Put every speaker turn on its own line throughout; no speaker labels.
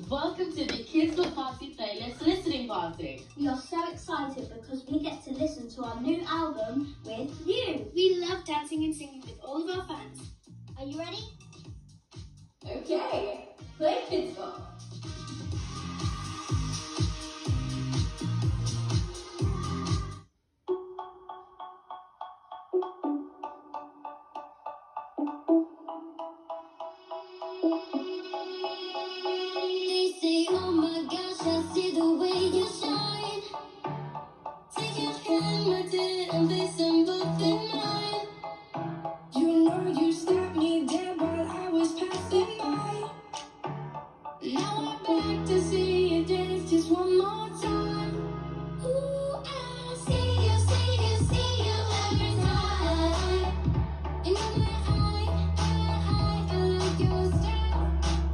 Welcome to the Kids Will Party playlist listening party.
We are so excited because we get to listen to our new album with you.
We love dancing and singing with all of our fans.
Are you ready?
Okay, play Kids Will.
Oh my gosh, I see the way you shine. Take your hand, my dear, and place them both in mine. You know you stopped me dead while I was passing by. Now I'm back to see you dance just one more time. Ooh, I see you every time. And in my eye, I like your style.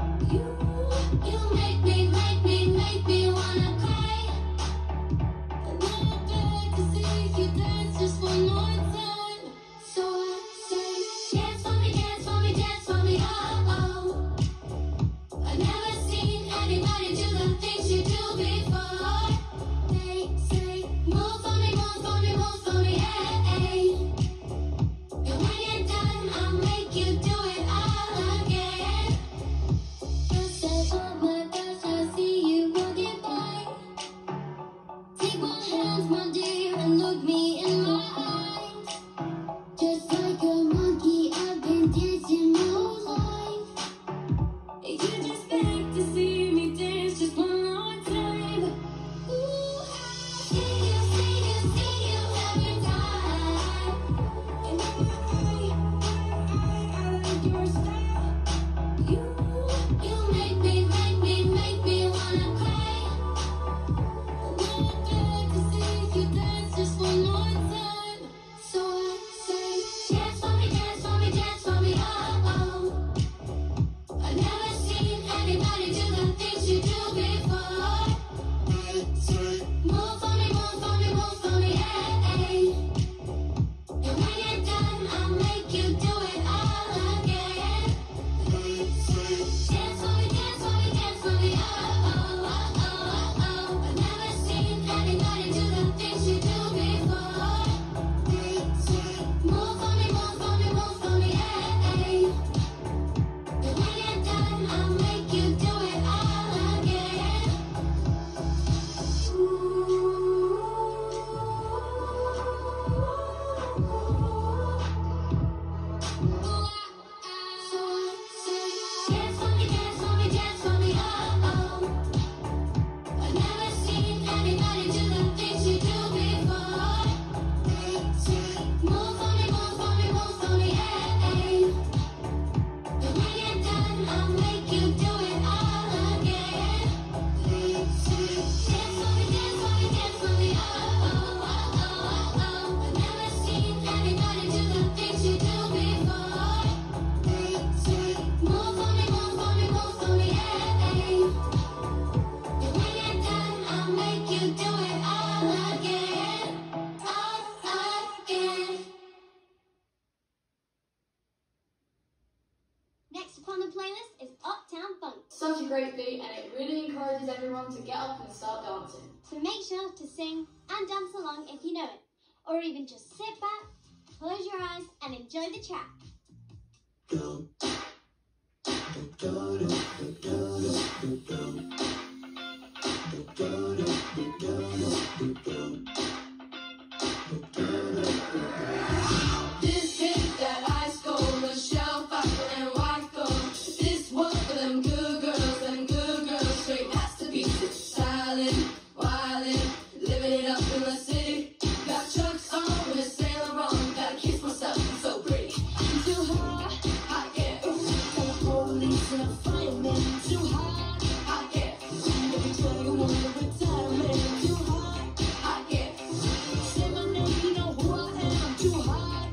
You make me wanna cry. And then I'm back to see you dance just one more time. So I say, dance for me, oh, oh. I've never seen anybody do the things you do before. They say, move for me, hey. And when you're done, I'll make you do it all again. I said, oh my gosh, I see you walking by. Take my hands, my dear, and look me in my eyes. Just like a monkey, I've been dancing my whole life. You just beg to see me dance just one more time. Ooh, I see you every time. And in my eye, I like your style. You make me wanna cry. And then I'm back to see you dance just one more time. So I say, dance for me, oh, oh. I've never seen anybody do the things you do before. I say, move for me, hey. And when you're done, I'll make you do it all again. Dance for me, oh, oh, oh, oh. I've never seen anybody do the things you do before. Move for me, hey. And when you're done, I'll make you do it all again. So I say, dance for me, oh, oh. I've never seen anybody do the things you do before. Move for me, hey. And when you're done, I'll make you do it all again. Dance for me, oh, oh, oh, oh. I've never seen anybody do the things you do before. Move for me, hey. And when you're done, I'll make you do it all again. All again.
Next upon the playlist is Uptown Funk.
Such a great beat, and it really encourages everyone to get up and start dancing.
So make sure to sing and dance along if you know it. Or even just sit back, close your eyes and enjoy the track.
This hit that ice cold, Michelle Pfeiffer and white gold. This one for them good girls, straight masterpieces. Silent, wildin', living it up in the city. Got Chucks on with a Saint Laurent, gotta kiss myself, I'm so pretty. I'm too hot, yeah. Tell the police and a fireman. Too hot, yeah. Every 21 retirement. Too hot, yeah. Say my name, you know who I am. Too hot.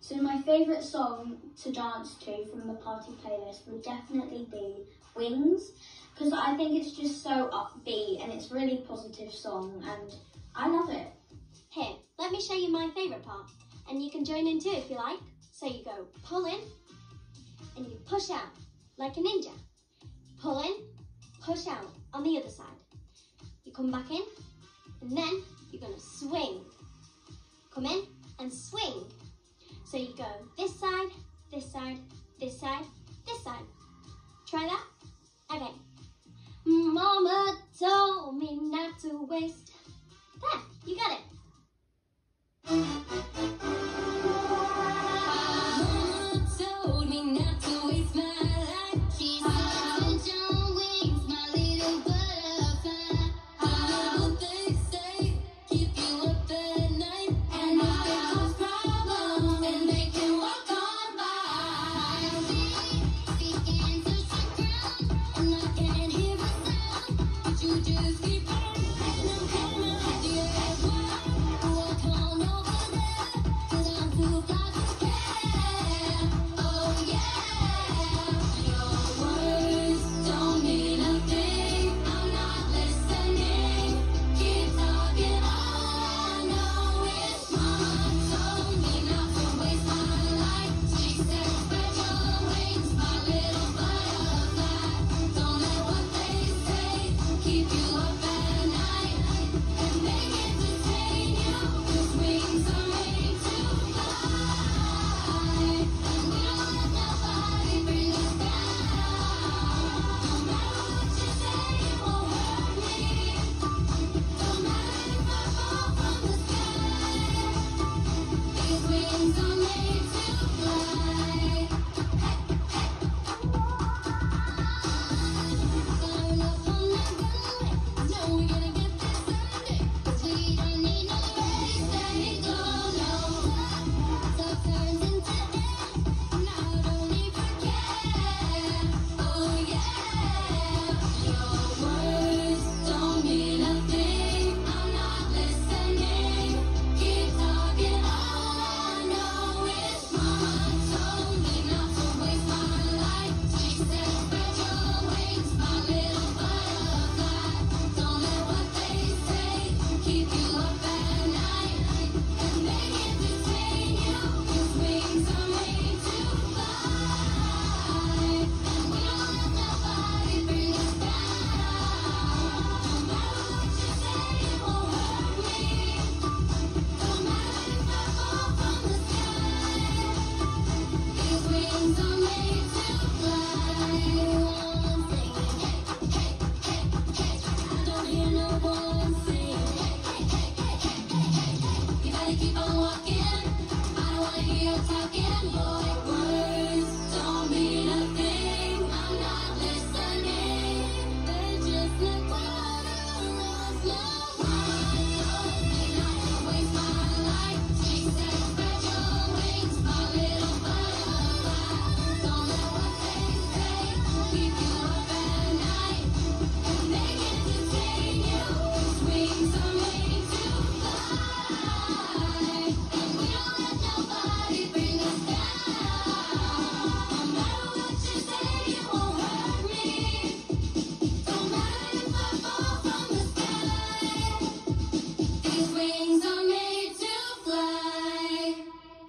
So my favourite song to dance to from the party playlist would definitely be Wings, because I think it's just so upbeat and it's a really positive song and I love it.
Here, let me show you my favourite part, and you can join in too if you like. So you go pull in, and you push out like a ninja. Pull in, push out on the other side. You come back in, and then you're going to swing. Come in and swing. So you go this side, this side, this side, this side. Try that. Okay. Mama told me not to waste. There, you got it.
Mama told me not to waste my life. She said, "Switch on wings, my little butterfly." What they say, keep you up at night. And if there comes problems, then they can walk on by. Feet begin to touch the ground, and I can't hear a sound. But you just keep on, and I'm coming at you as well. Walk on over there, 'cause I'm too fly to care. Oh yeah, your words don't mean a thing. I'm not listening. Keep talking on. I know it's mama told me not to waste my life. She said, "Spread your wings, my little butterfly. Don't let what they say keep you up at night, and they entertain you. 'Cause wings are made to fly, and we don't let nobody bring us down. No matter what you say, it won't hurt me. Don't matter if I fall from the sky. These wings are made to fly." Flying up on the runway, know we're gonna get there someday. 'Cause we don't need no ready, steady, go, no. Love turns into air, and I don't even care. Oh yeah, your words don't mean a thing. I'm not listening. Keep talking on. I know it's mama told me not to waste my life. She said, "Spread your wings, my little butterfly. Don't let what they say keep you up at night, and they entertain you. 'Cause wings are made to fly, and we don't let nobody bring us down. No matter what you say, it won't hurt me. Don't matter if I fall from the sky. These wings are made to fly." One thing, hey, hey, hey, hey. I don't hear no one sing. Hey, hey, hey, hey, hey, hey, hey. You gotta keep on walking. I don't wanna hear you talking, boy. Words don't mean a thing. I'm not listening. They're just like water on slow. Mama told me not to waste my life. She said, "Spread your wings, my little butterfly. Don't let what they say keep you up at night, and they entertain you. 'Cause wings are made to fly, and we don't let nobody bring us down. No matter what you say, it won't hurt me. Don't matter if I fall from the sky. These wings are made to fly."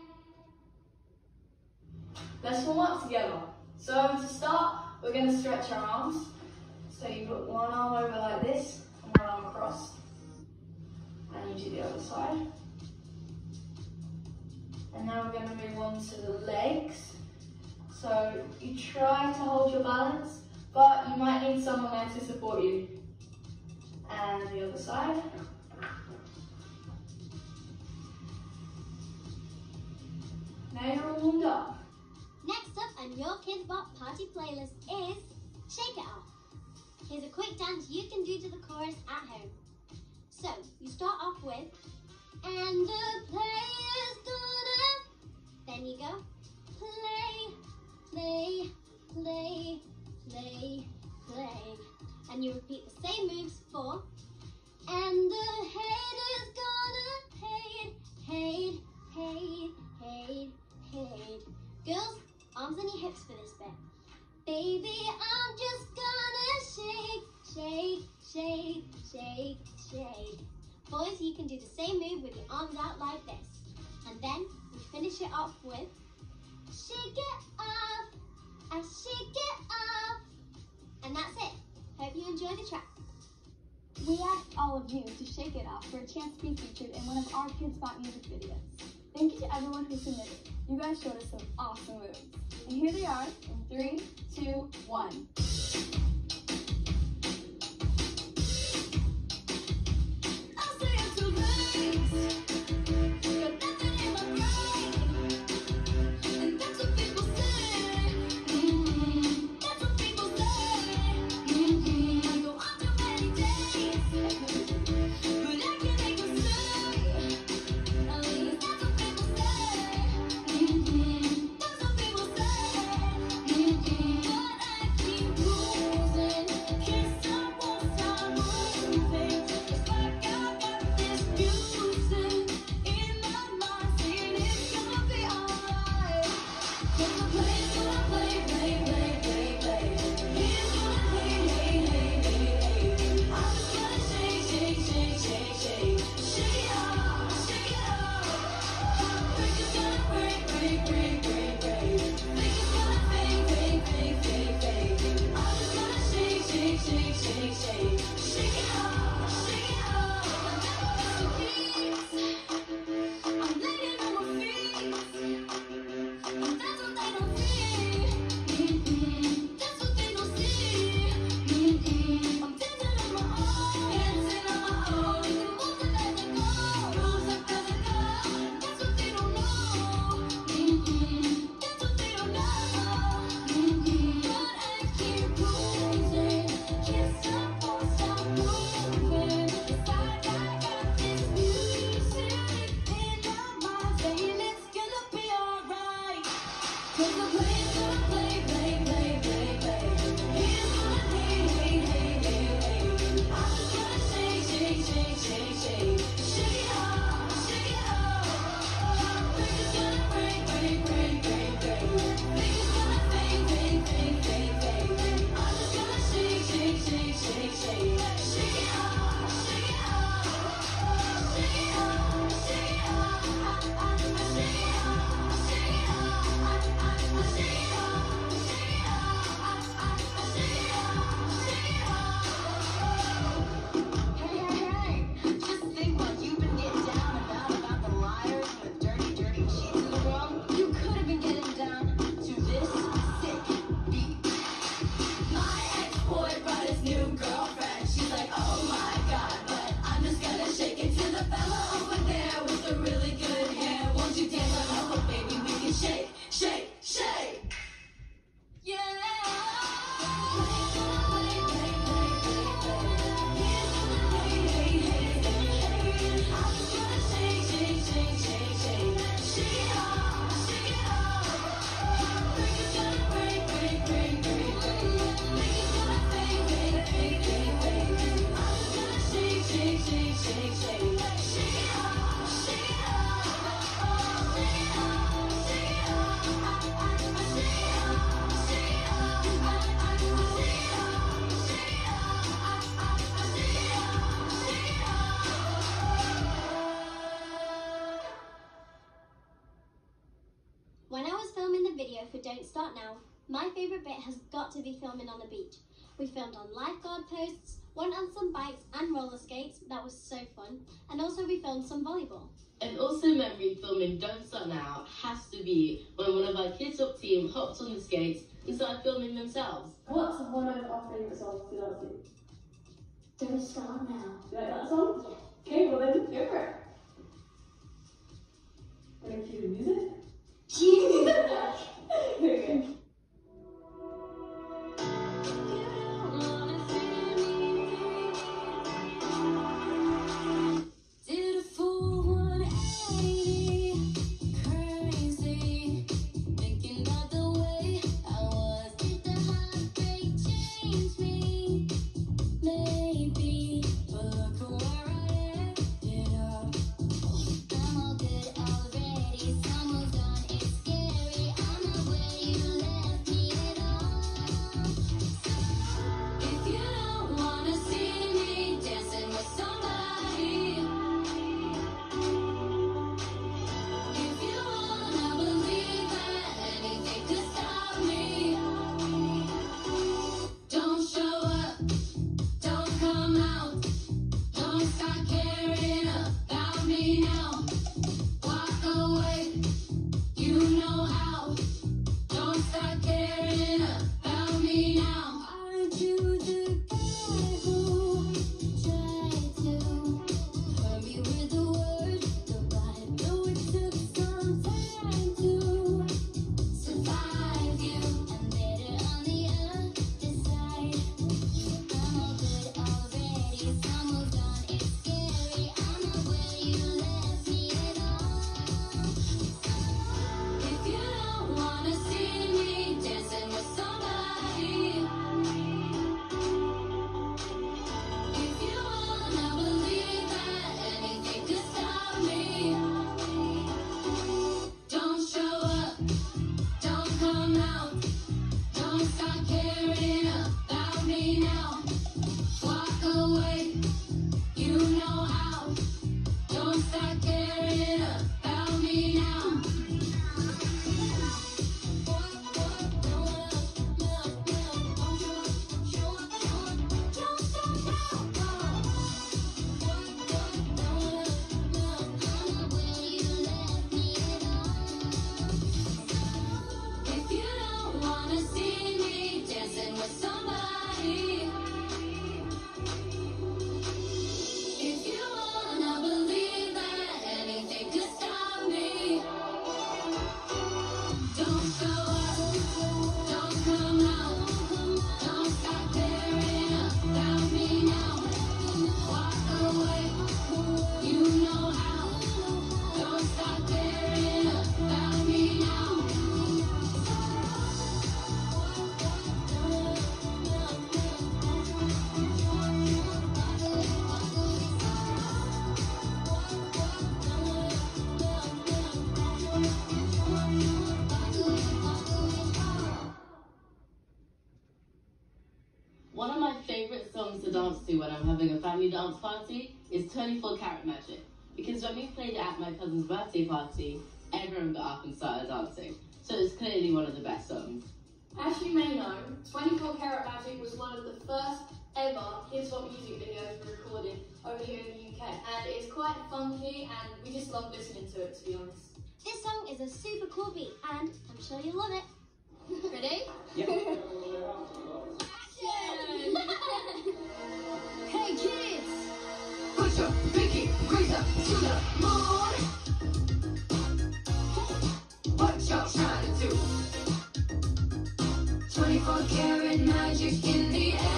Let's warm up together. So to start, we're going to stretch our arms. So you put one arm over like this and one arm across. And you do the other side. And now we're going to move on to the legs. So you try to hold your balance, but you might need someone there to support you. And the other side. Now you're all warmed up.
Next up on your Kids Bop party playlist is Shake It Off. Here's a quick dance you can do to the chorus at home. So, you start off with, and the player's gonna, then you go, play, play, play, play, play. And you repeat the same moves for, and the haters gonna hate, hate, hate, hate, hips for this bit. Baby, I'm just gonna shake, shake, shake, shake, shake. Boys, you can do the same move with your arms out like this. And then we finish it off with shake it off, I shake it off. And that's it. Hope you enjoy the track.
We asked all of you to shake it off for a chance to be featured in one of our Kids Spot music videos. Thank you to everyone who submitted. You guys showed us some awesome moves. And here they are in 3, 2, 1.
When I was filming the video for Don't Start Now, my favourite bit has got to be filming on the beach. We filmed on lifeguard posts, went on some bikes and roller skates, that was so fun, and also we filmed some volleyball.
And also memory filming Don't Start Now has to be when one of our Kids Up team hopped on the skates and started filming themselves.
What's one of our favourite songs to dance to?
Don't Start Now.
You like that song? Okay, well then, go for it. Wanna cue the music?
Cue!
Okay.
Did a full 180, crazy, thinking about the way I was. Did the heartbreak change me? Maybe, but look where I ended up.
dance to when I'm having a family dance party is 24 Karat Magic. Because when we played it at my cousin's birthday party, everyone got up and started dancing. So it's clearly one of the best songs.
As you may know, 24 Karat Magic was one of the first ever Kids Pop music videos recorded over here in the UK. And it's quite funky and we just love listening to it, to be honest.
This song is a super cool beat and I'm sure you'll love it. Ready?
Yep.
Hey kids, put your pinky raise up to the moon. What y'all trying to do? 24 karat magic in the air.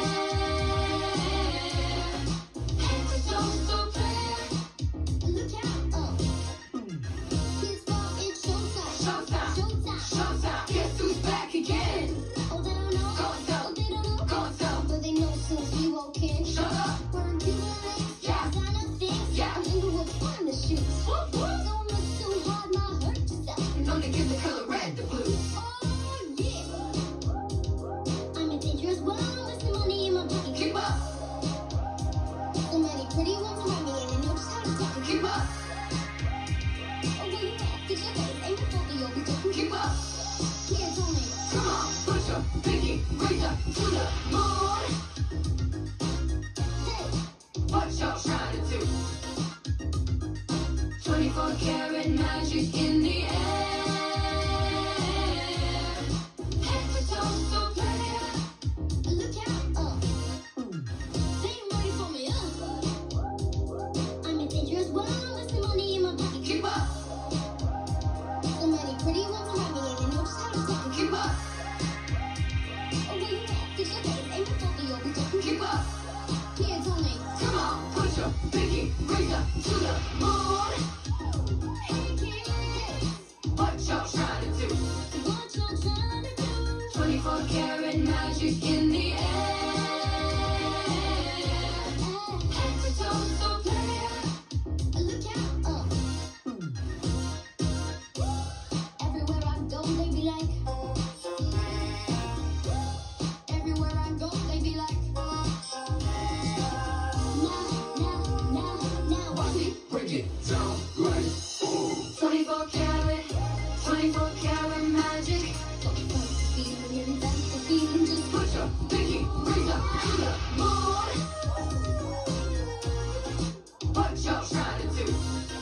Head to toe, so clear. Look out, Kids Pop, it's showtime. Showtime. Showtime. Showtime. Guess who's back again? Oh, they don't know. Go and tell. Oh, they don't know. Go and tell. But they know since we walk in. Shut up. We're in Timberlake. Yeah. Designer things. Yeah. I'm into what's fun to shoot. Whoop, whoop. Don't look too hard, might hurt yourself. Known to give the color red the blue. Oh, yeah. I'm a dangerous one with some money in my pocket. Keep up. So many pretty ones around me and they know just how to talk. Keep up. Oh, where you at? Get your face. Ain't the fault that you'll be talking. Keep up. Kids only. Come on, put your pinky raise up to the moon. Hey, what y'all trying to do? 24 karat magic in the air. Head to toe, so clear. Look out, they ain't ready for me, I'm a dangerous one with some money in my pocket. Keep up. So many pretty ones around me and they know just how to talk. Keep up. Oh, where you at? Get your face. Ain't the fault that you'll be talking. Keep up. Kids only. Come on, put your pinky raise up to the moon. Hey kids, what y'all trying to do? What y'all trying to do? 24 karat magic in the air. Head to toe, so clear. Look out, everywhere I go, they be like. Everywhere I go, they be like. Now, watch me break it down right. 24 karat magic. Feeling, that's the feeling. Just put your pinky raise up to the moon. What y'all trying to do?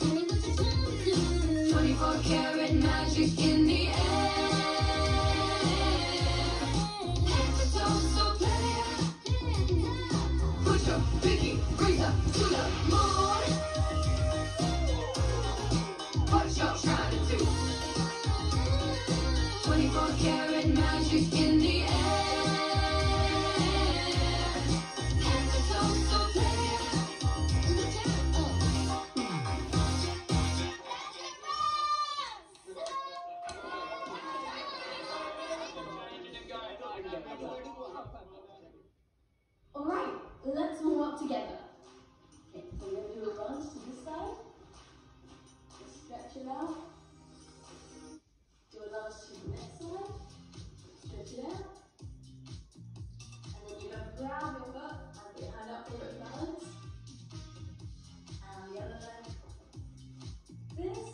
24 karat magic in the air. Head to toe, so clear. Put your pinky raise up to the moon. What y'all trying to do? 24 karat magic in the air. Head to toe, so clear. Look
Alright, let's warm up together. Okay, so we're going to do a lunge to this side. Just stretch it out. Do a lunge to the next side. Stretch it out. And then you're going to grab your butt and get hand up for a balance. And the other leg. This.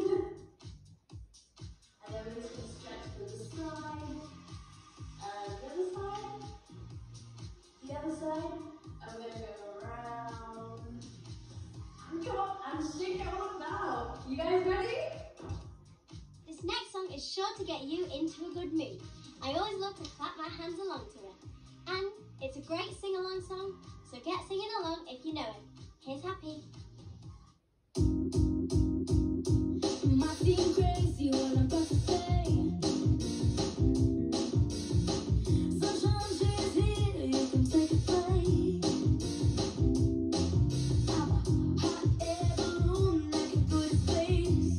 And then we're just going to stretch to the side. And the other side. The other side, I'm going to go around and come up and shake it all about. You guys ready?
This next song is sure to get you into a good mood. I always love to clap my hands along to it. And it's a great sing-along song, so get singing along if you know it. Here's Happy.
Might seem crazy what I'm about to say. Sunshine is here, you can take a flight. I'm a hot air balloon, I can put a space.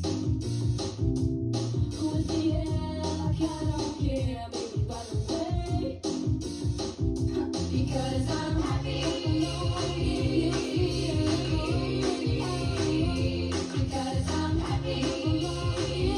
With the air, like I don't care, baby, by the way. Because I'm happy. Because I'm happy.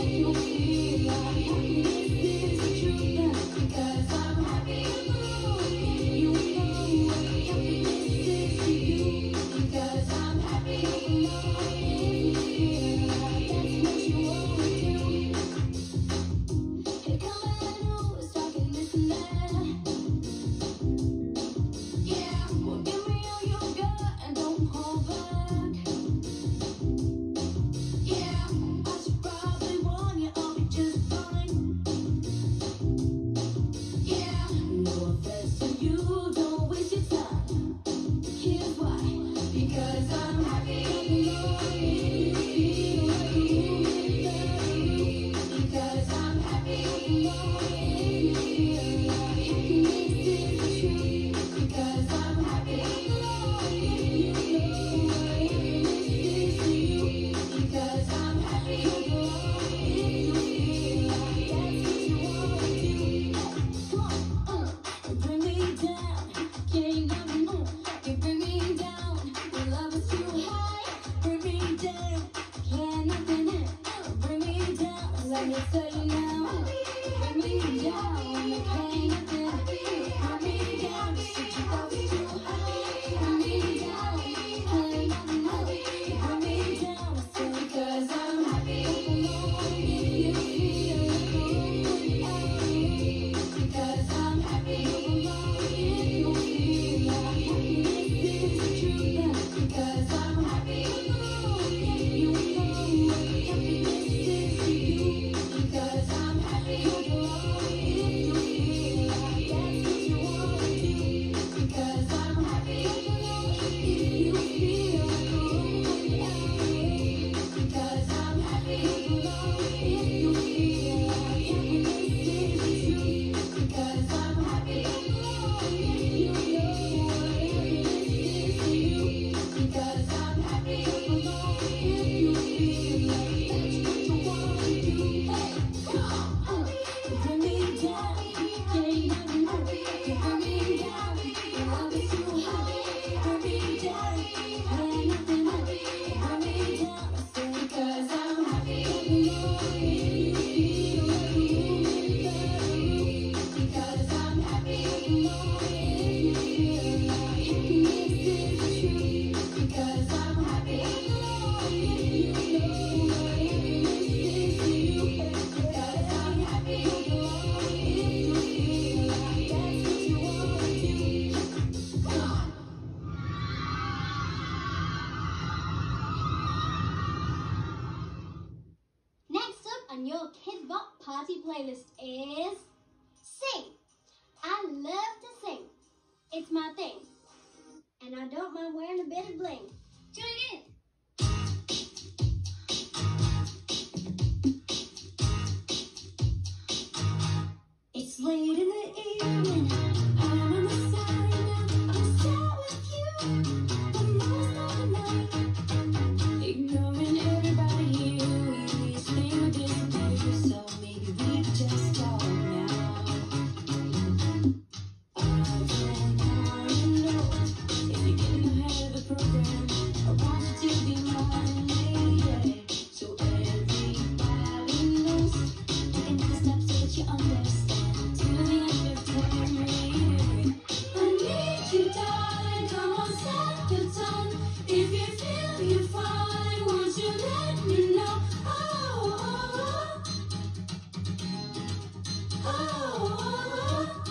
let me tell you now. Bring me down when you play nothing. Bring me down just to keep up with you. Bring me down when you play nothing. Bring me down because I'm happy. You feel because I'm happy. You feel happiness is the truth because I'm happy. You know happiness is to you because I'm happy. You feel like that's what you want to do because I'm happy. You feel because I'm happy. You feel like happiness is the truth because I'm happy. You know happiness is to you because I'm happy. You feel like that's what you want to do. Hey, come on, bring me down. Yeah, you know, you bring me down. Your love is too high. Bring me down. Ain't nothing up. Bring me down. Because I'm happy. You feel like moving better because I'm happy. You feel like happiness is the truth because I'm happy. You know happiness is to you because I'm happy. You feel like that's what you want to do. Come on.
Next up on your Kid Bop party playlist is Sing. I love to sing. It's my thing. And I don't mind wearing a bit of bling. Join in.
It's late in the evening. I'm on the side now. I'm sad with you. The most of the night. Ignoring everybody here. We stay with disappear. So maybe we could just talk now. I don't wanna know if you're getting ahead of the program. I want you to be mine, lady. So everybody knows. Taking the steps so that you understand. To the end of time, lady. I need you, darling. Come on, set the tone. If you feel you're fine, won't you let me know? Oh, oh, oh, oh.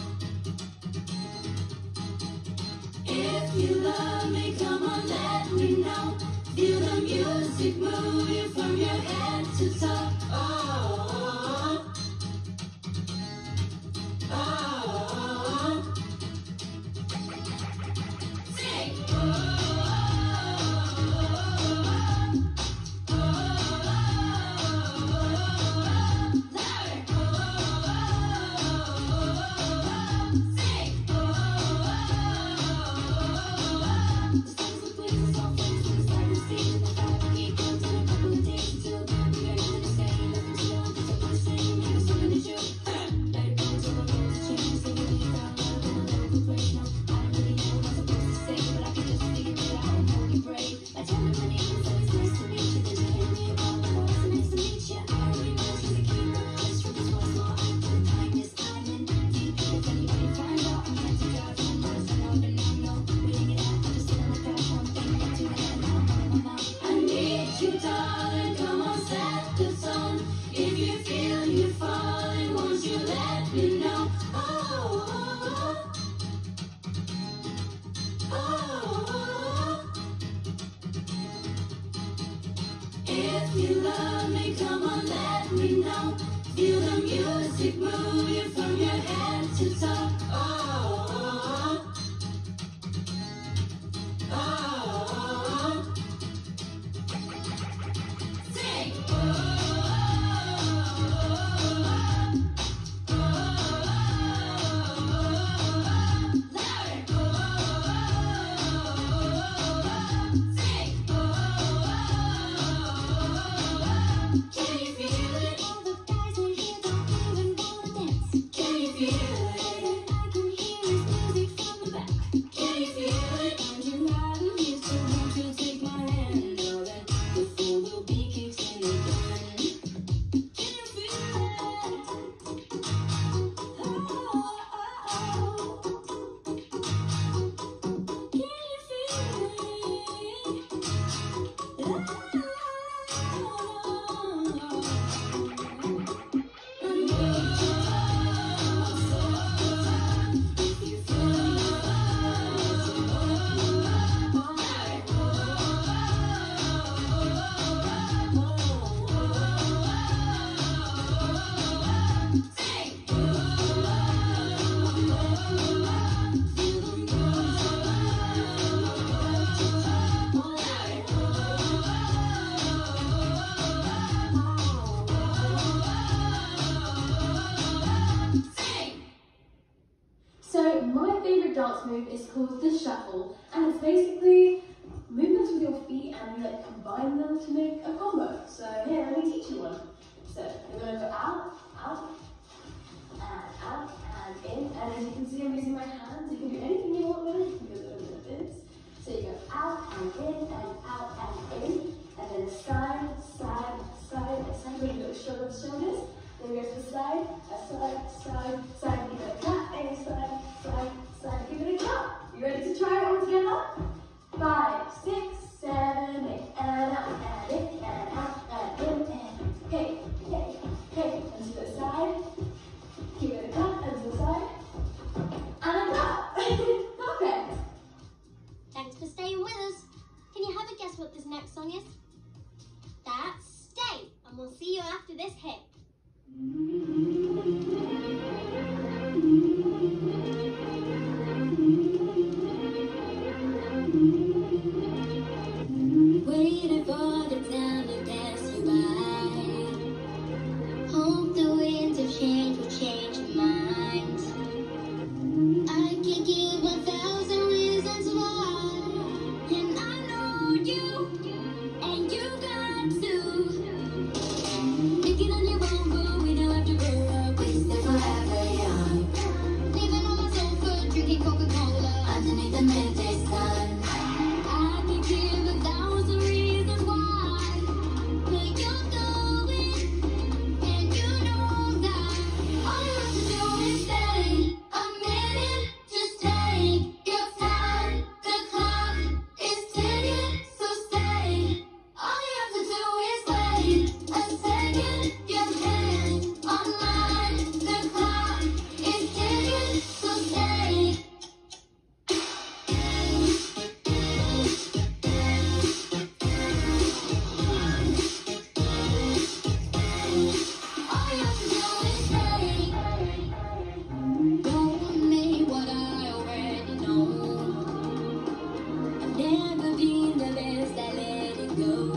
If you love me, come on, let me know. Feel the music move you from your head to toe. Oh, oh, oh, oh. Sing. Oh, Sing.
move is called the shuffle, and it's basically movements with your feet and you like combine them to make a combo. So here, let me teach you one. So you're going to go out, and in. And as you can see, I'm using my hands. You can do anything you want with it. You can do a little bit of this. So you go out and in, and out and in. And then side, side, side, and side. When you go shoulder to shoulders. Then you go to the side, side, side, side. Give it a clap, and side, side, side. Give it a clap. You ready to try it all together? 5, 6, 7, 8. And out, and in, and out, and in, and hey, hey, hey. And to the side. Give it a clap, and to the side. And a clap. Perfect.
Thanks for staying with us. Can you have a guess what this next song is? That's Stay, and we'll see you after this hit.
Waiting for the time to pass you by. Hope the winds of change will change your mind. I can give 1,000 reasons why, and I know you, and you got to. Make it on your own, but we don't have to grow up. We stay forever young. Living on my sofa, drinking Coca-Cola underneath the midday sun. I can give 1,000 reasons why, but you're going, and you know that all you have to do is stay a minute. Just take your time. The clock is ticking, so stay. All you have to do is wait a second. Your hand on mine. The clock is ticking, so stay. All you have to do is stay. Don't make what I already know. I've never been the best at letting go.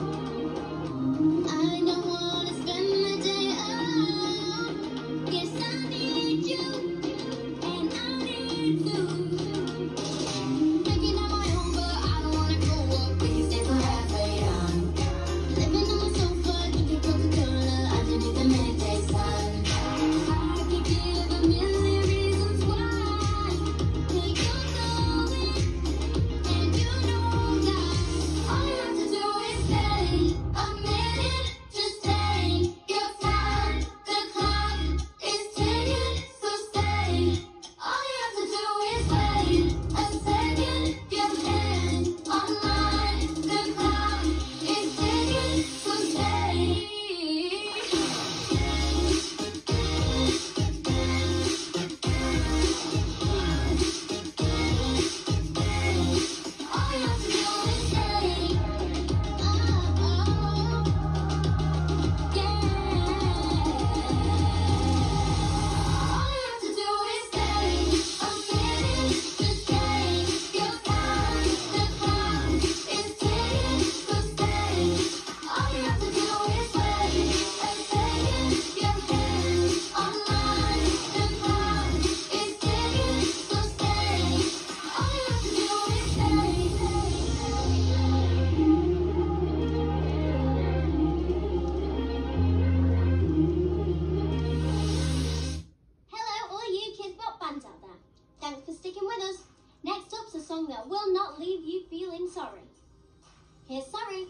I don't wanna spend my day alone. Guess I need you, and I need to. Maybe not my own, but I don't wanna grow up. We can stay forever young. Living on my sofa, drinking Coca-Cola underneath the midday sun. I could give 1,000,000 reasons why, but you're going, and you know that all you have to do is stay a minute. Just take your time. The clock is ticking, so stay. All you have to do is wait a second. Your hand on mine. The clock is ticking, so stay. All you have to do is stay. Yeah. All you have to do is stay a minute. Just take your time. The clock is ticking, so stay. All you have to do is wait a second. Your hand on mine. The clock is ticking, so stay. All you have to do is stay.
Hello, all you Kids Bop fans out there. Thanks for sticking with us. Next up's a song that will not leave you feeling sorry. Here's Sorry.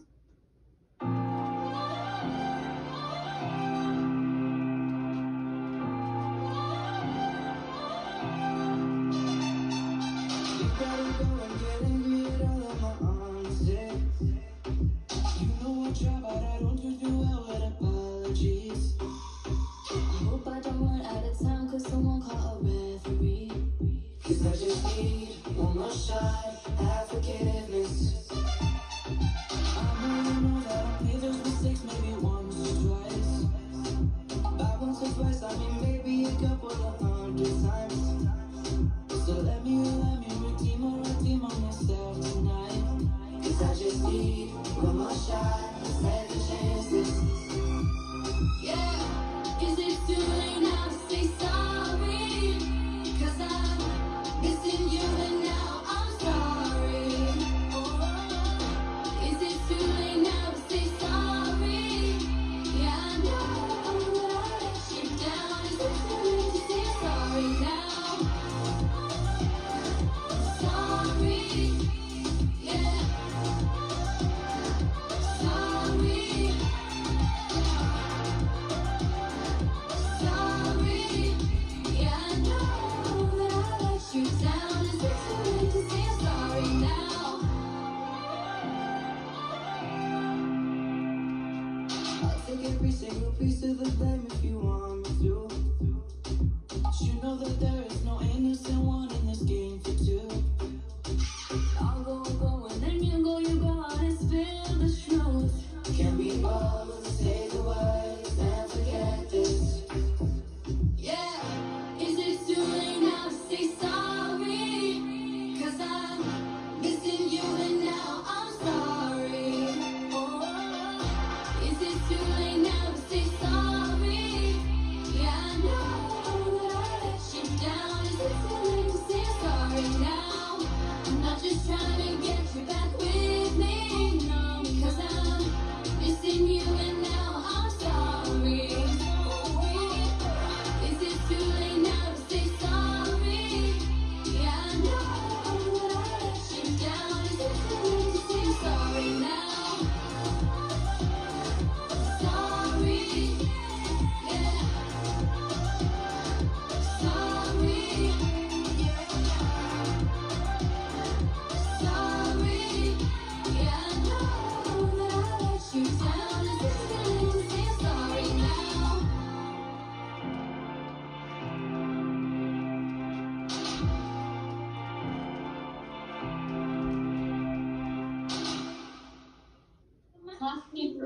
Hope I don't run out of time, 'cause someone call a referee. 'Cause I just need one more shot at forgiveness. I know that I made those mistakes maybe once or twice. By once or twice, I mean maybe a couple of 100 times. So let me redeem on myself tonight. 'Cause I just need one more shot, second chances. Yeah, is it too late now to say sorry? 'Cause I'm missing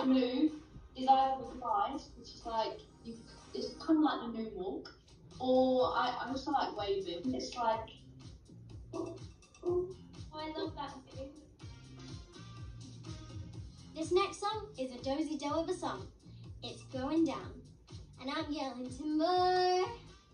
favourite move is either the glide, which is like, it's kind of like the moonwalk, or I also like waving. It's like,
I love that move. This next song is a dozy do of a song. It's going down, and I'm yelling timber.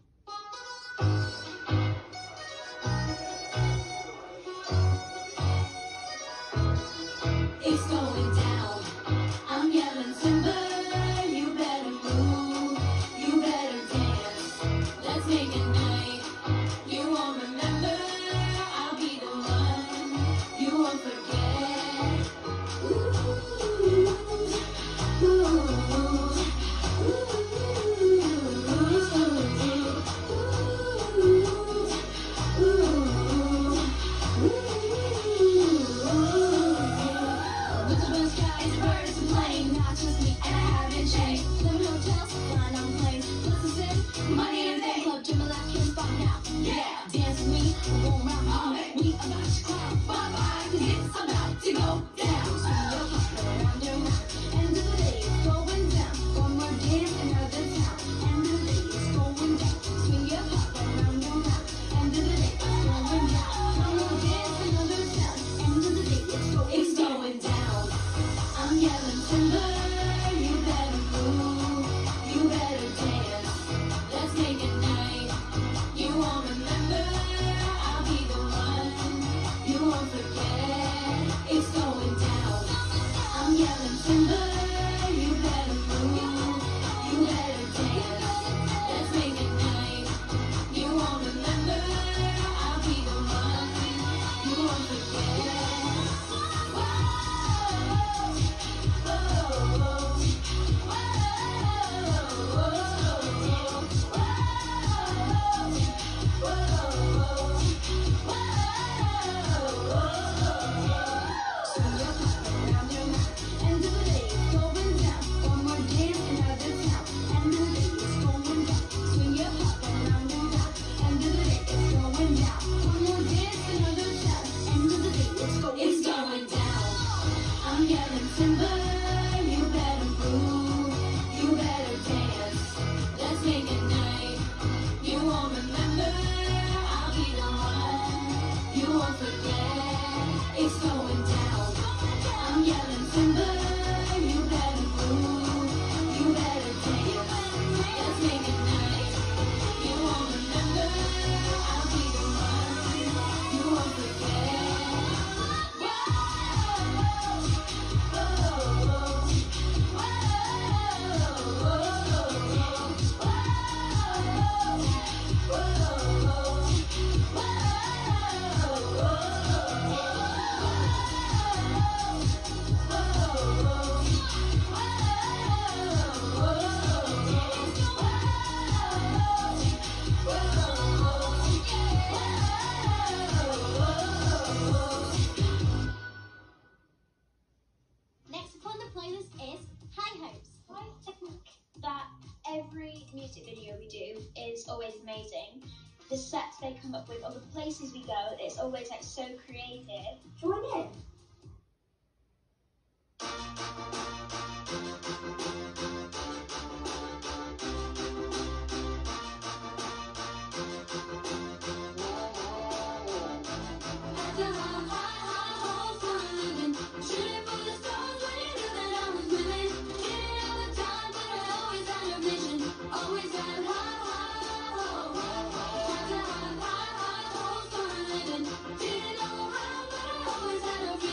It's going down. I'm yelling timber. You better move. You better dance. Let's make a night. You won't remember. I'll be the one. You won't forget. It's going down. I'm yelling timber. You better move. You better dance. Let's make a night. You won't remember. I'll be the one. You won't forget. It's going down. I'm yelling timber. You better move. You better dance. Let's make a night. You won't remember. I'll be the one. You won't forget. It's going down. I'm yelling timber. You better move. You better dance. Let's make a night. You won't remember. I'll be the one. You won't forget. It's going down. I'm yelling timber. You better move. You better dance. Let's make a night. You won't remember. I'll be the one. You won't forget.
Next upon the playlist is High Hopes.
I think that every music video we do is always amazing. The sets they come up with, or the places we go, it's always like so creative. Join in.
Didn't know how, but I always had a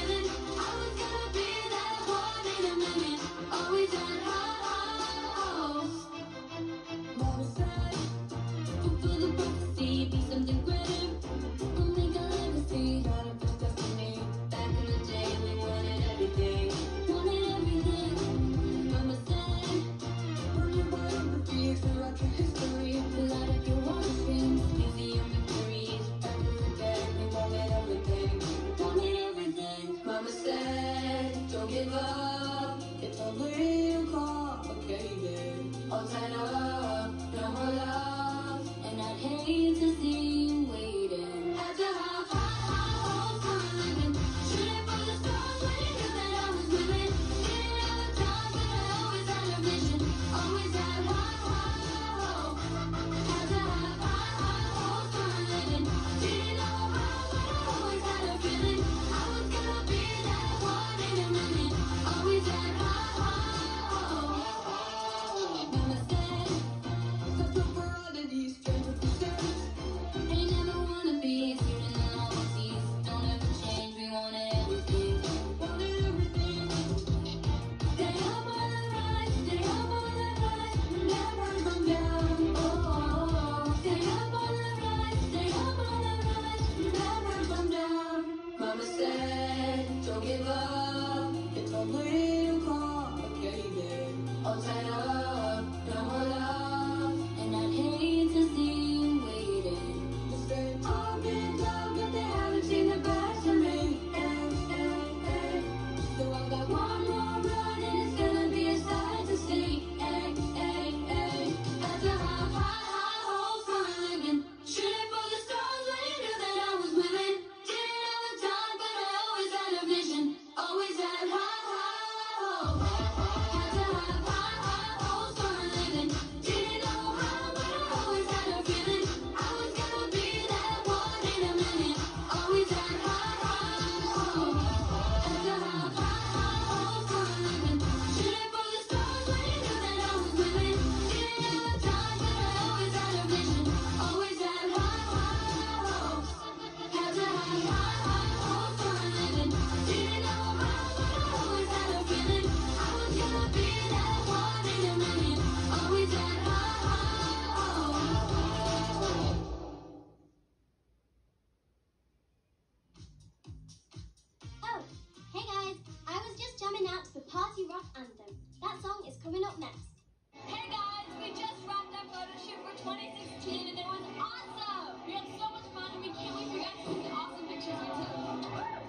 Party Rock Anthem. That song is coming up next.
Hey guys, we just wrapped our photo shoot for 2016 and it was awesome! We had so much fun and we can't wait for you guys to see the awesome pictures we took.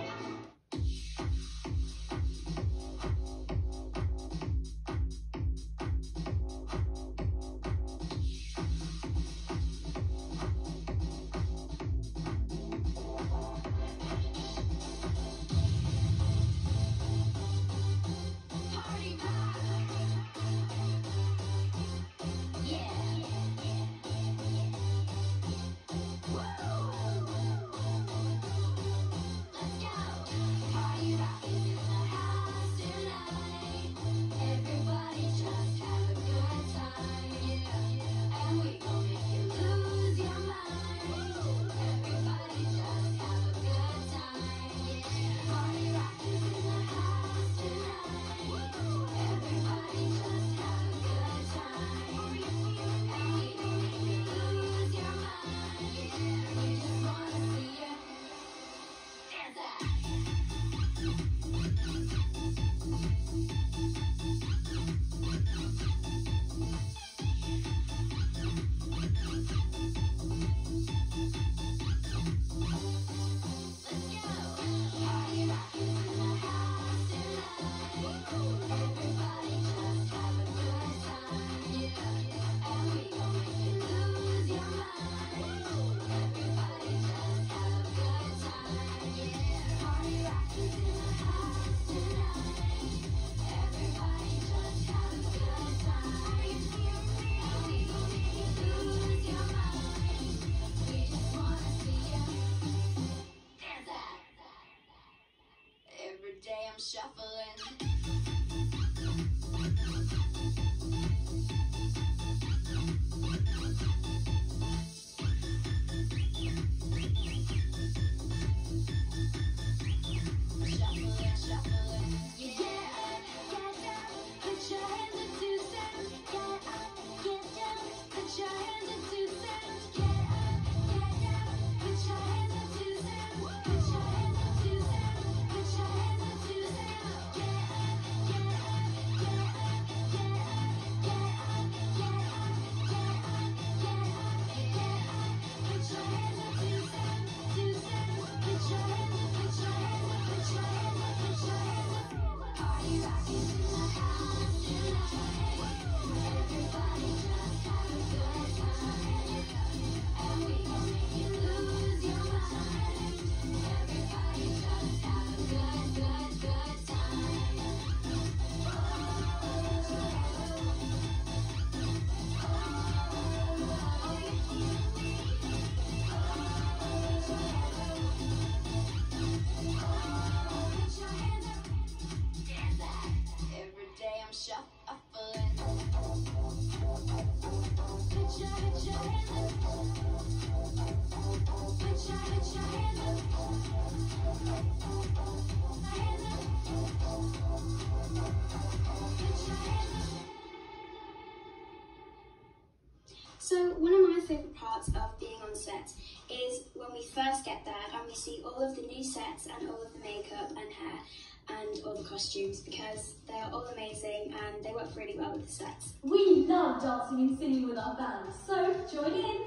So one of my favourite parts of being on set is when we first get there and we see all of the new sets and all of the makeup and hair and all the costumes, because they're all amazing and they work really well with the sets.
We love dancing and singing with our band, so join in!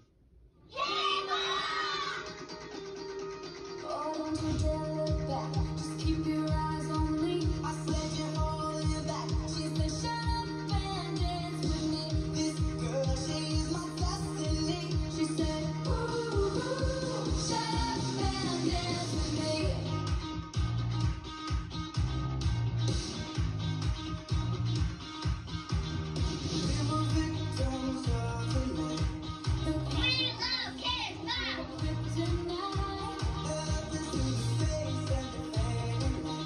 Oh, don't you dare look back. Just keep your eyes on me. I swear you're holding it back. She said, shut up and dance with me. This girl, she's my destiny. She said, ooh, shut up and dance with me. We were victims of the night. We love kids now. Kryptonite. Love is in the face and the fading light.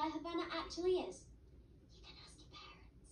where Havana actually is? You can ask your parents.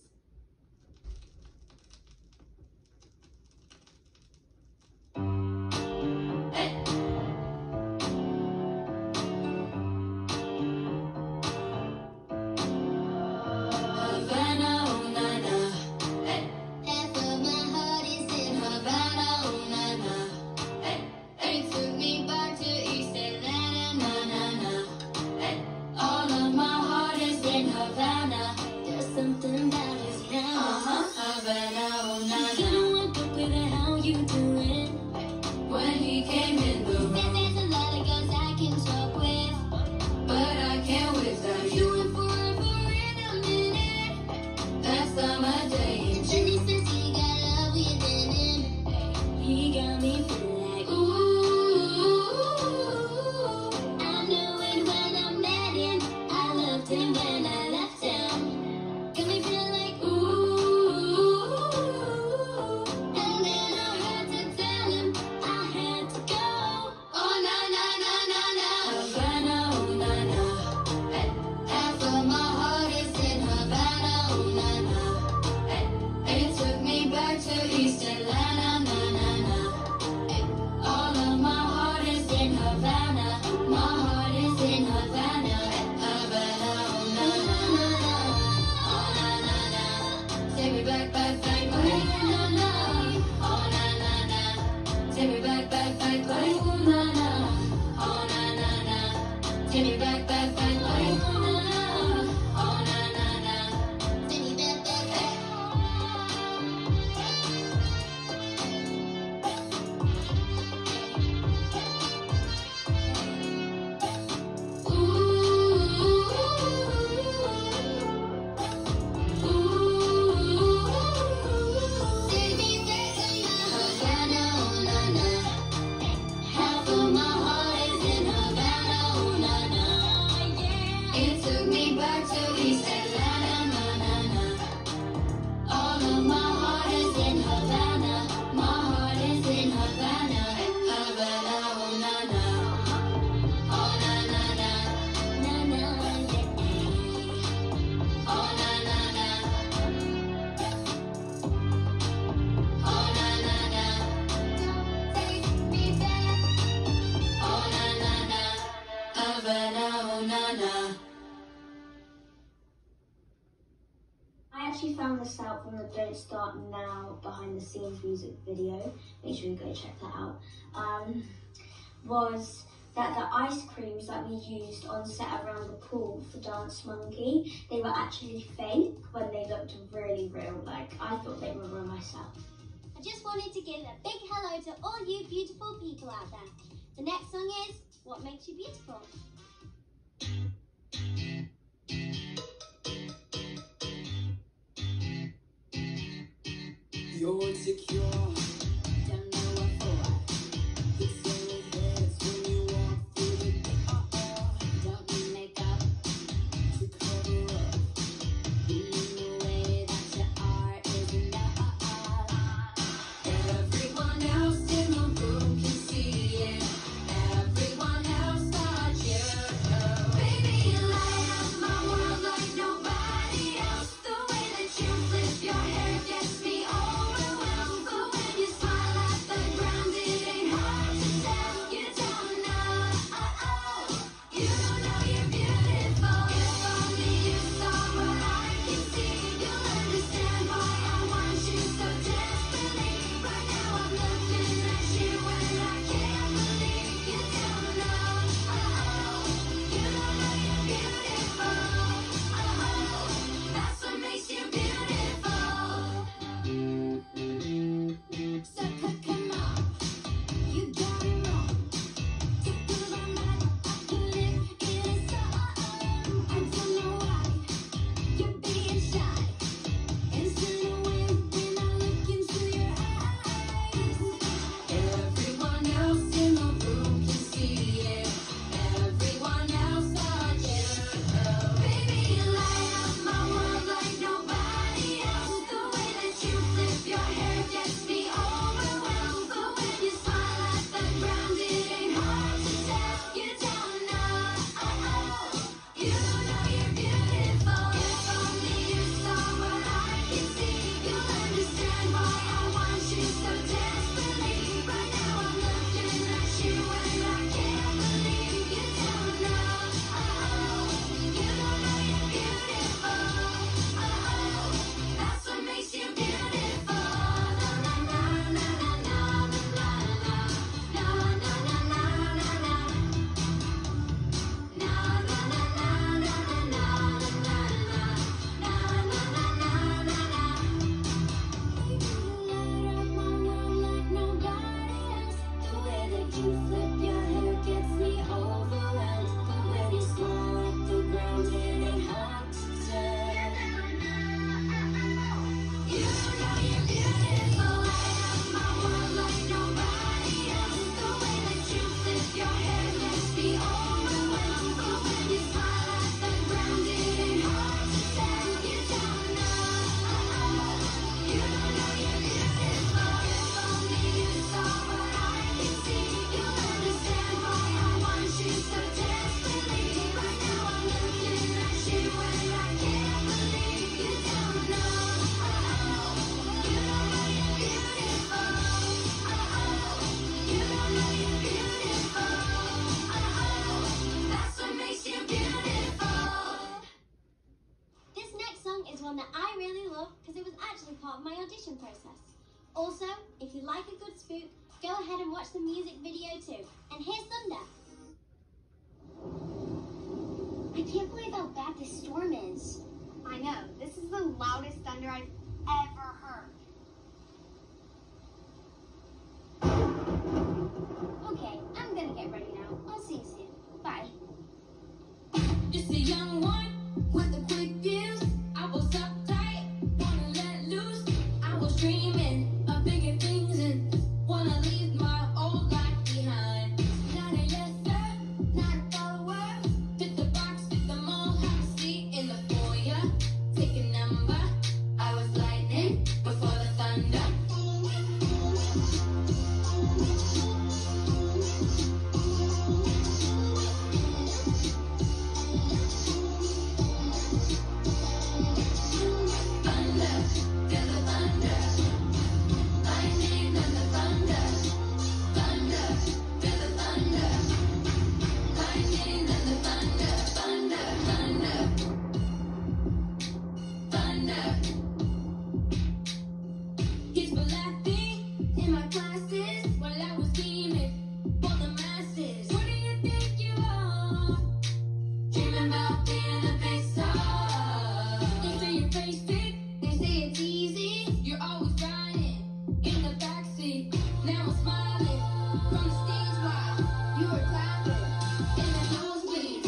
Havana, oh na na. Half of my heart is in Havana, oh na na. It took me back to East Atlanta, na na na. All of my heart is in Havana. There's something about his now. Havana, oh na na. Gonna walk up with it, how you doing? When he came in the room, said there's a lot of girls I can talk with, but I can't without you. And forever in a minute, that's time of day. And then he says he got love within him. He got me feeling like ooh. I knew it when I met him. I loved him when I left him. Got me feeling like ooh. And then I had to tell him I had to go. Oh na na na na na. Havana, oh na na. Half of my heart is in Havana, oh na na. It took me back to East Atlanta, na na na. All of my heart is in Havana. My heart is in Havana. Havana, oh na na na na. Oh na na na. Take me back, back, back, back. Oh na na. Oh na na na. Take me back, back, back, back. Oh na na. Oh na na na. Take me back, back, back, back. Oh na na. Oh na na na. Take me back, back, back. It took me back to East Atlanta, na na na. All of my heart is in Havana. My heart is in Havana. Havana, oh na na. Oh na na na. Na na, yeah. Oh na na na. Oh na na na. Take me back. Oh na na na. Havana, oh na na.
I actually found this out from the Don't Start Now behind the scenes music video. Make sure you go check that out. Was that the ice creams that we used on set around the pool for Dance Monkey, they were actually fake when they looked really real. Like, I thought they were real myself.
I just wanted to give a big hello to all you beautiful people out there. The next song is What Makes You Beautiful.
You're insecure, don't know what for. It's all heads when you walk through the door. Don't need makeup to cover up. Being the way that you are is enough. Everyone else in the room can see it. Everyone else but you. Baby, you light up my world like nobody else. The way that you flip your hair gets me overwhelmed. But when
song is one that I really love because it was actually part of my audition process. Also, if you like a good spook, go ahead and watch the music video too. And here's Thunder.
I can't believe how bad this storm is.
I know, this is the loudest thunder I've ever heard.
Okay, I'm gonna get ready now. I'll see you soon. Bye.
Just a young one with a quick fuse. I was uptight, wanna let loose. I was dreaming of bigger things and wanna leave my old life behind. Not a yes sir, not a follower. Fit the box, fit the mold, have a seat in the foyer. Take a number. I was lightning before the thunder. Kids were laughing in my classes while I was scheming for the masses. What do you think you are? Dreaming about being a big star. They say you're basic, they say it's easy. You're always riding in the backseat. Now I'm smiling from the stage while you were clapping in the nosebleed.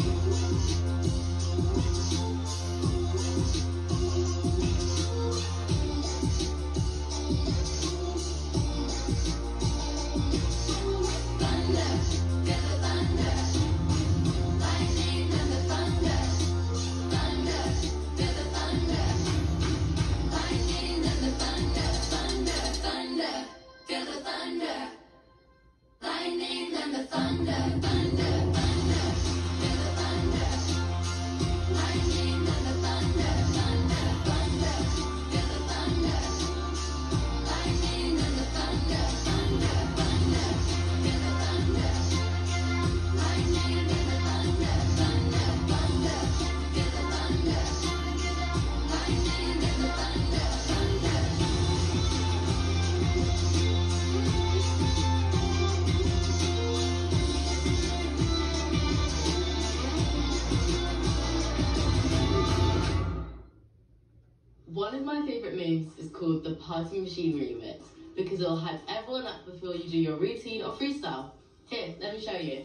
One of my favourite moves is called the Party Machine Remix because it'll hype everyone up before you do your routine or freestyle. Here, let me show you.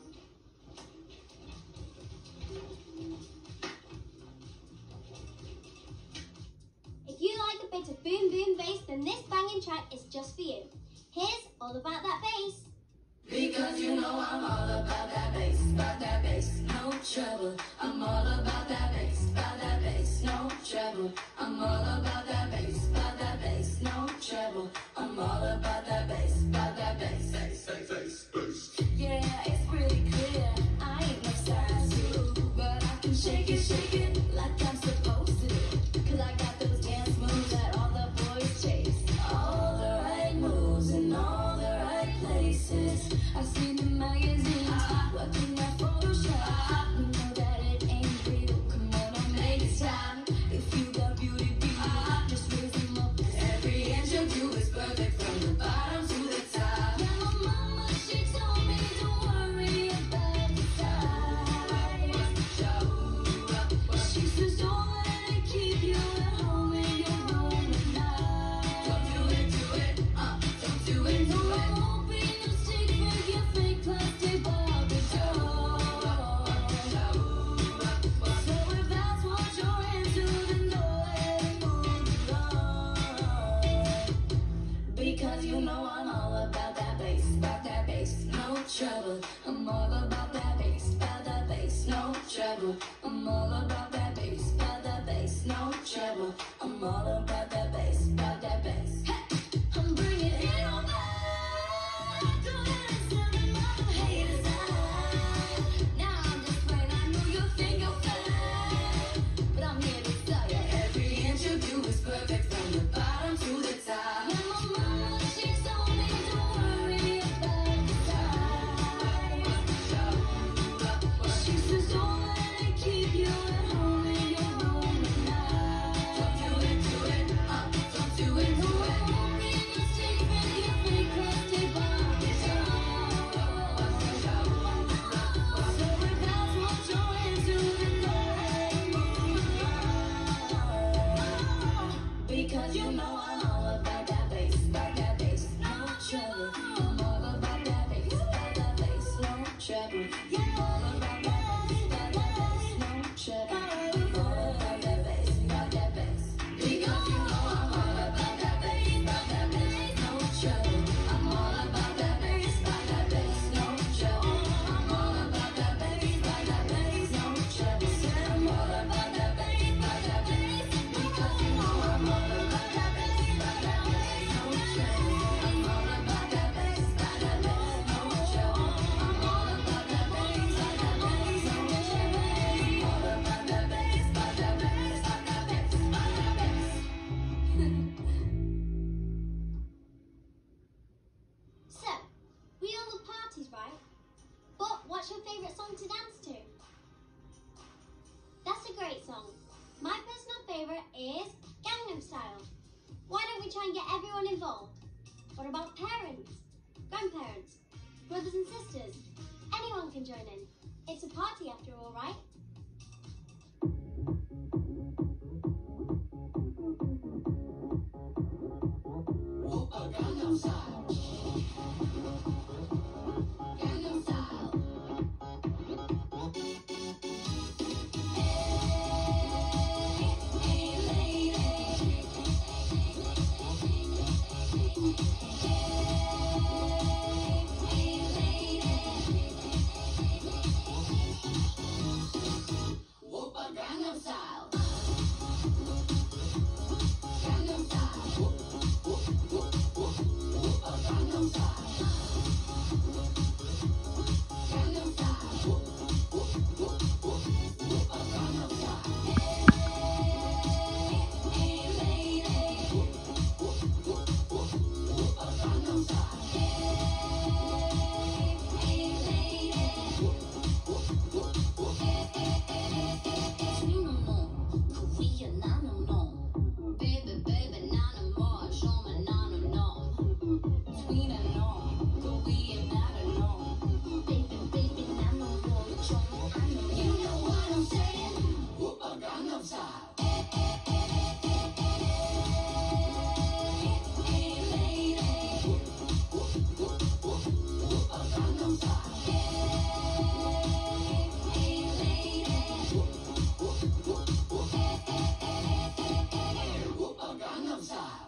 If you like a bit of boom boom bass, then this banging track is just for you. Here's All About That Bass.
Because you know I'm all about that bass, no trouble. I'm all about that bass, no trouble. I'm all about that bass, no trouble. I'm all about that bass, bass. Yeah, it's pretty clear. I ain't no size two, but I can shake it like I'm supposed to do. 'Cause I got those dance moves that all the boys chase. All the right moves in all the right places. I've seen the magazines, working that Photoshop. You know that it ain't real. Come on, don't make it time. If you got beauty, just raise them up. Every inch of you is perfect from the bottom to the top. Yeah, my mama, she told me don't worry about the size. She says don't let it keep you at home in your room at night. Don't do it, don't do it. No, I won't be no stick for your fake plastic ball control. So if that's what you're into, then don't let it move you on. Because you know I'm all about that bass, no trouble. I'm all about that bass, no trouble. I'm all about that bass, no trouble. I'm all about that bass, Hey, I'm bringing it on back. Don't let it set my haters out. Now I'm just playing, I know you think you're fine, but I'm here to tell you every inch of you is perfect from the bottom to the top. Yeah, my mama, she told me don't worry about the size. She says don't let it keep you at home in your room at night. Because you know I'm all about that bass, no trouble. I'm all about that bass, no trouble. I'm all about that bass, no trouble. I'm all about that bass, because you know I'm all about that bass, no trouble. I'm all about that bass, no trouble. I'm all about that bass, no trouble. I'm all about that bass, because you know I'm all about that bass, no trouble. I'm all about that bass, no trouble. I'm all about that bass, no trouble. I'm all about that bass,
So, we all love parties, right? But what's your favourite song to dance to? That's a great song. My personal favourite is Gangnam Style. Why don't we try and get everyone involved? What about parents, grandparents, brothers and sisters? Anyone can join in. It's a party after all, right?
Gangnam Style. Gangnam Style. Hey, lady. Hey, lady. Whoop a Gangnam Style. Gangnam Style. Gangnam Style. Gangnam Style. Gangnam Style. Hey, lady. Gangnam Style. Hey, lady. Korea, 나는 너. Baby, baby, 나는 뭐 정말 나는 너. Sweet and no, Korea, 나는 너. Baby, baby, 나는 뭐 정말 아는 You know what I'm saying? Whoop a Gangnam Style. Hey, lady. Whoop a Gangnam Style. Hey, lady. Whoop a Gangnam Style.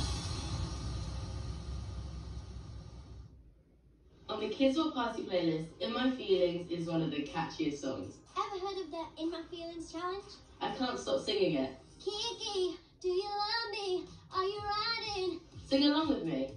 On the Kids Will Party playlist, In My Feelings is one of the catchiest songs.
Ever heard of the In My Feelings challenge?
I can't stop singing it.
Kiki, do you love me? Are you riding?
Sing along with me.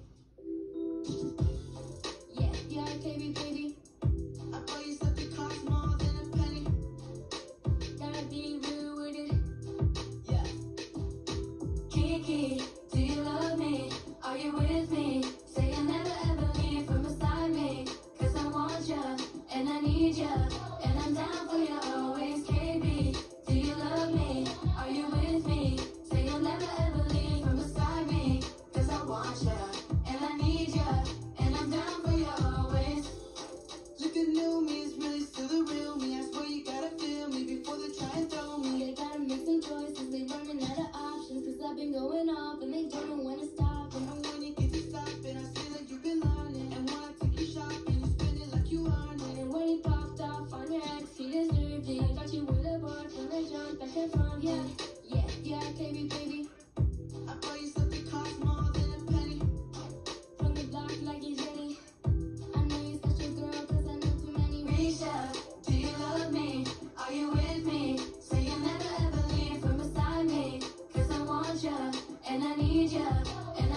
Yeah, baby. I buy you stuff that costs more than a penny. Gotta be real with it. Yeah. Kiki, do you love me? Are you with me? Say you'll never ever leave from beside me. 'Cause I want ya, and I need ya, and I'm down for you always. KB, do you love me? Are you with me? Say you'll never ever leave from beside me. 'Cause I want ya, and I need ya, and I'm down for you always. Look at new me, is really still the real me. I swear you gotta feel me before they try and throw me. They gotta make some choices, they running out of options. 'Cause I've been going off and they don't know when to stop. And when you get to stopping, I feel like you've been learning. And when I take you shopping, you spend it like you earn it. And when he popped off on your ex, he deserved it. I got you with a boyfriend, they jumped back and front. Yeah, baby. I buy you stuff that costs more than a penny. From the block like he's Jenny. I know you're such a girl 'cause I know too many. Risha, do you love me? Are you with me? Say you'll never ever leave from beside me. 'Cause I want ya, and I need ya, and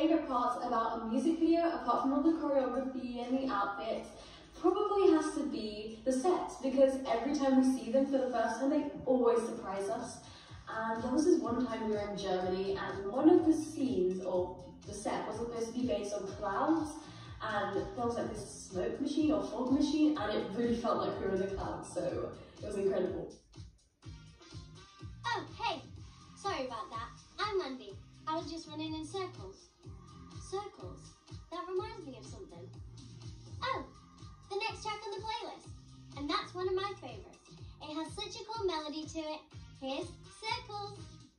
favourite parts about a music video, apart from all the choreography and the outfits, probably has to be the sets, because every time we see them for the first time, they always surprise us. And there was this one time we were in Germany, and one of the scenes, or the set, was supposed to be based on clouds, and there was like this smoke machine or fog machine, and it really felt like we were in the clouds, so it was incredible.
Oh, hey! Sorry about that. I'm Mandy. I was just running in circles. Circles? That reminds me of something. Oh! The next track on the playlist. And that's one of my favourites. It has such a cool melody to it. Here's Circles.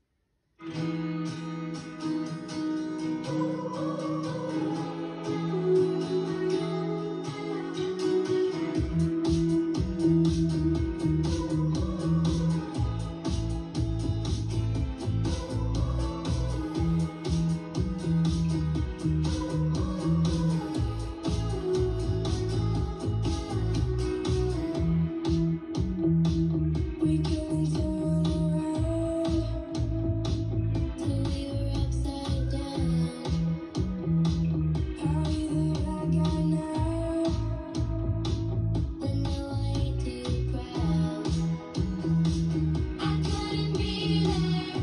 We couldn't turn around till we were upside down. How you the bad guy now? But now I ain't too proud. I couldn't be there,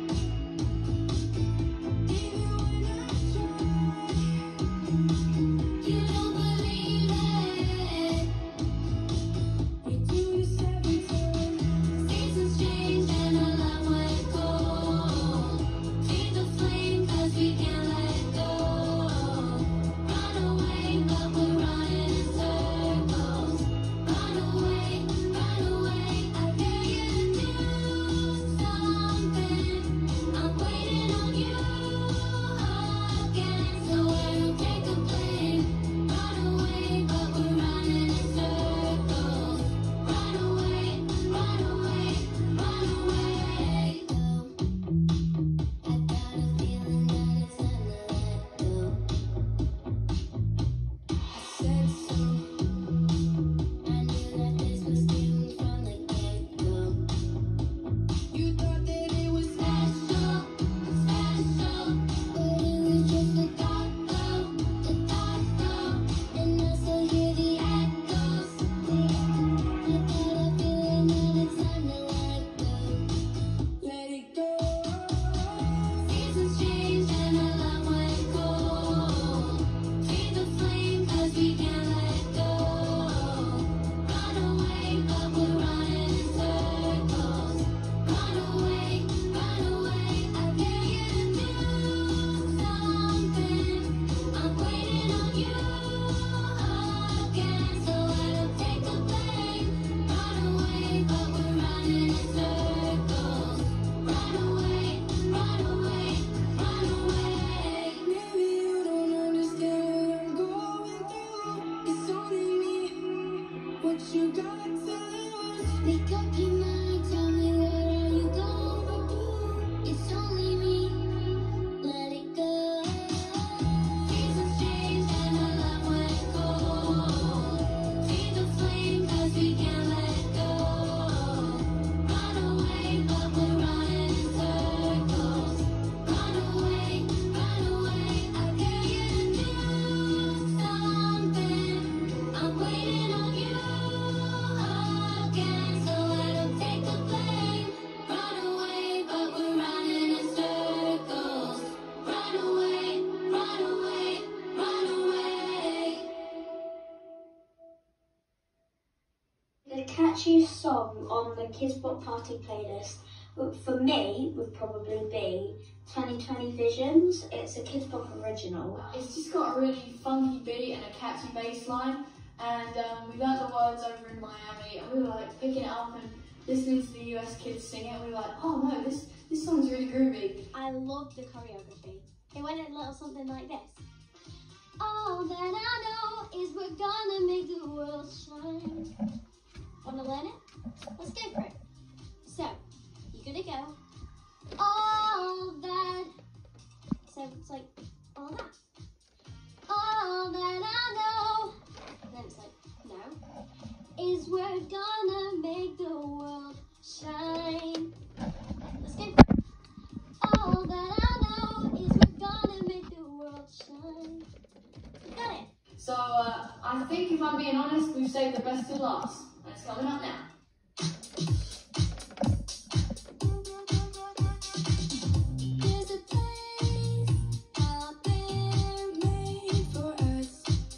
even when I tried. You don't believe it. We do this every time. Seasons change and our love went cold. Feed the flame 'cause we can't let go. Run away, but we're running in circles. Run away, I dare you to do something. I'm waiting on you again, so I don't take the blame. Run away, but we're running in circles. Run away, run away, run away. I got a feeling that it's time to let go. I said so. I knew that this was doomed from the get-go. You thought that it was special, special, but it was just a thought though, and I still hear the echoes. I got a feeling that it's time to let go. Let it go. Seasons change and our love went cold. Feed the flame 'cause we can't let go. Run away, but we're running in circles. Run away, I dare you to do something. I'm waiting on you again, so I don't take the blame. Run away, but we're running in circles. Run away, run away, run away. Maybe you don't understand what I'm going through. It's only me. What you got to lose? Make up your mind, tell me what are you gonna do? It's only me. Let it go. Seasons change and our love went cold. Feed the flame 'cause we can't let go. Run away, but we're running in circles. Run away, I dare you to do something. I'm waiting on you again, so I don't take the blame. Run away, but we're running in circles. Run away, run away, run away.
The catchiest song on the Kids Pop Party playlist for me would probably be 2020 Visions. It's a Kids Pop original.
It's just got a really funky beat and a catchy bass line, and we learnt the words over in Miami, and we were like picking it up and listening to the US kids sing it. We were like, oh no, this song's really groovy.
I love the choreography. It went a little something like this. All that I know is we're gonna make the world shine. Wanna learn it? Let's go for it. So, you're gonna go, all that. So it's like, all that. All that I know. And then it's like, no. Is we're gonna make the world shine. Let's go for it. All that I know is we're gonna make the world
So I think if I'm being honest, we've saved the best till last. And it's coming up now.
There's a place out there made for us,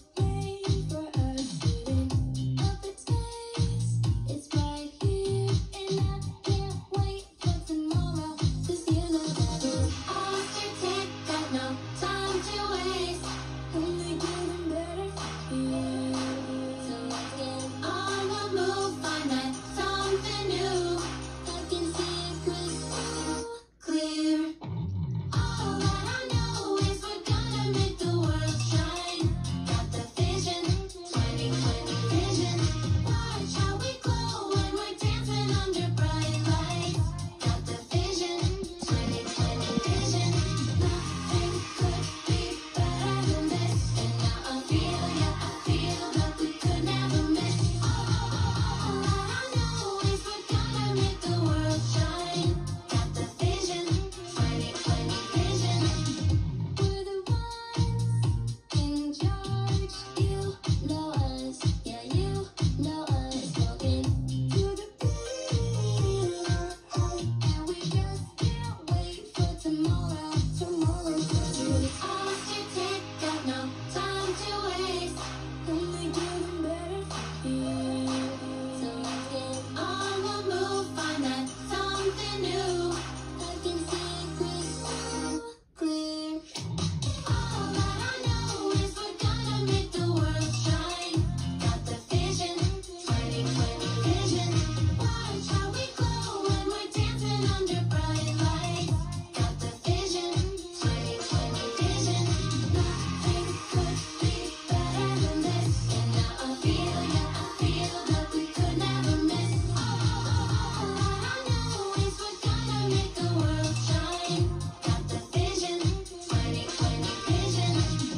sitting up in space. It's right here, and I can't wait for tomorrow to see another. All to take, got no time to waste. Only getting better here. So let's get on the move, find that something new. I can see it crystal clear. All that I know is we're gonna make the world shine. Got the vision, 2020 vision. Watch how we glow when we're dancing under bright lights. Got the vision, 2020 vision. Nothing could be better than this. And now I feel, yeah, I feel that we could never miss. All that I know is we're gonna make the world shine. Got the vision, 2020 vision. We're the ones in charge. You know us, yeah, you know us. Walking to the beat of our heart, and we just can't wait for tomorrow. Tomorrow's good. All to take, got no time to waste. Only getting better here. So let's get on the move, find that something new. I can see it crystal clear. All that I know is we're gonna make the world shine. Got the vision, 2020 vision. Watch how we glow when we're dancing under bright lights. Got the vision, 2020 vision. Nothing could be better than this. And now I feel, yeah, I feel that we could never miss. All that I know is we're gonna make the world shine. Got the vision, 2020 vision.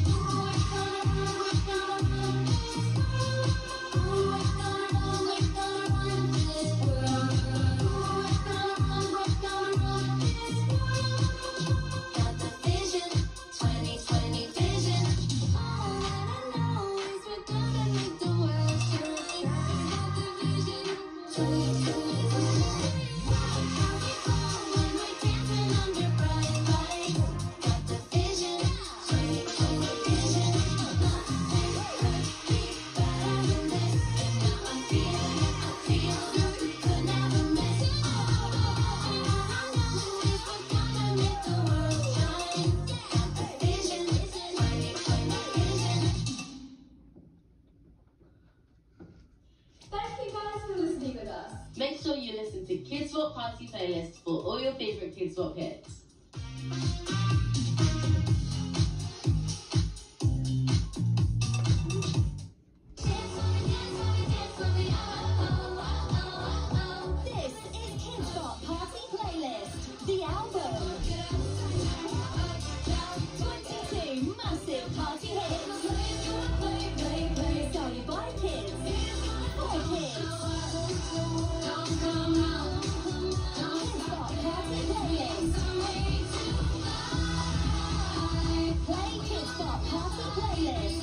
Got the vision, 2020 vision. All that I know is we're gonna make the world shine. Got the vision, 2020 vision. Watch how we glow when we're dancing under bright lights. Got the vision, 2020 vision. Nothing could be better than this. And now I feel, yeah, I feel that we could never miss. All that I know is we're gonna make the world shine. Got the vision, 2020 vision.
Thank you guys for listening with us.
Make sure you listen to Kids Walk Party playlist for all your favorite Kids Walk hits.
This is Kids Got Party Playlist, the album. 22 massive party hits. Started by kids, for kids. Kids Got Party Playlist. Play Kids Got Party Playlist.